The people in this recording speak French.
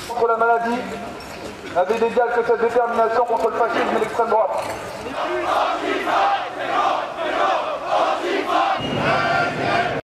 contre la maladie n'avait d'égal que sa détermination contre le fascisme et l'extrême droite.